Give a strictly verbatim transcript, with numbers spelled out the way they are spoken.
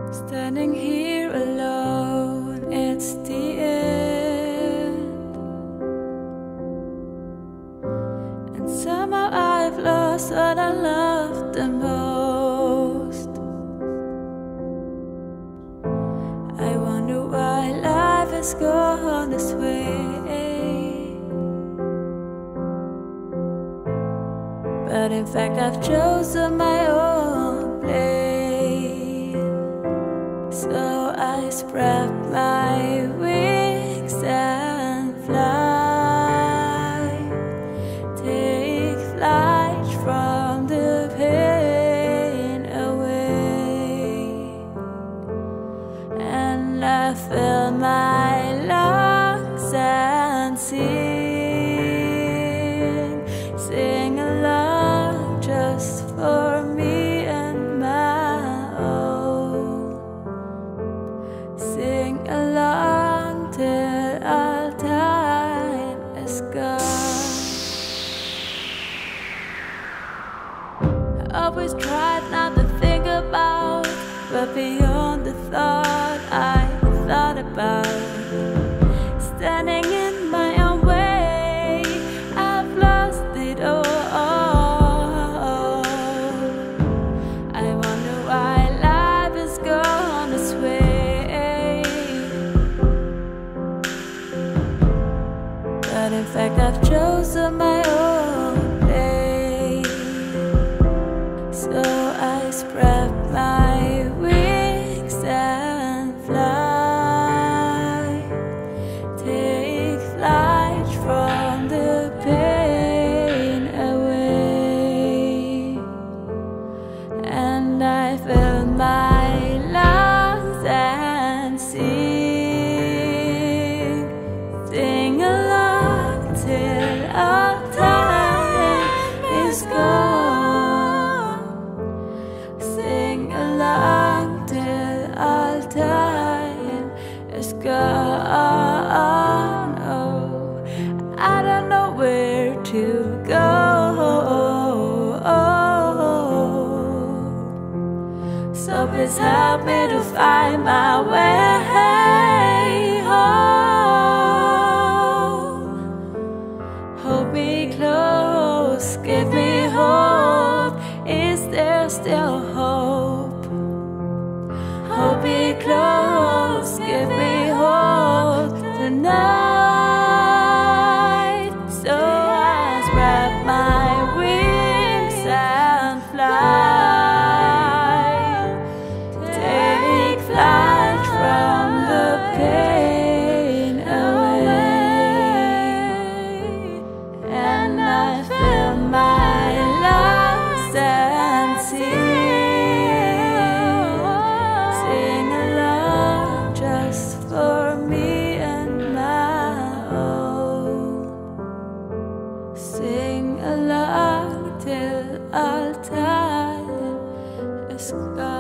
Standing here alone, it's the end. And somehow I've lost what I loved the most. I wonder why life has gone this way. But in fact I've chosen my own place. So I spread my wings and fly, take flight from the pain away. And I fill my lungs and sing, sing along just for me and my own. Sing along till all time is gone. I always tried not to think about, but beyond the thought I thought about, standing in my own way, I've lost it all. I wonder why life has gone this way. But in fact I've chosen my own place. So I spread my wings and fly, take flight from the pain away. And I fill my lungs and sing, sing along till all time is gone. Sing along till all time is gone. Oh, I don't know where to go. So please help me to find my way home. Hold me close, give me hope. Is there still hope? Hold me close, give me hope tonight. So I spread my wings and fly, take flight from the pain away. And I fill my lungs and sing, sing along just for me and my own. Sing along till all time is gone.